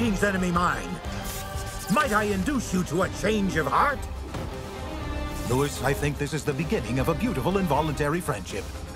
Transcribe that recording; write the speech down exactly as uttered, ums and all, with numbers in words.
Wolverine's enemy mine. Might I induce you to a change of heart? Louis, I think this is the beginning of a beautiful involuntary friendship.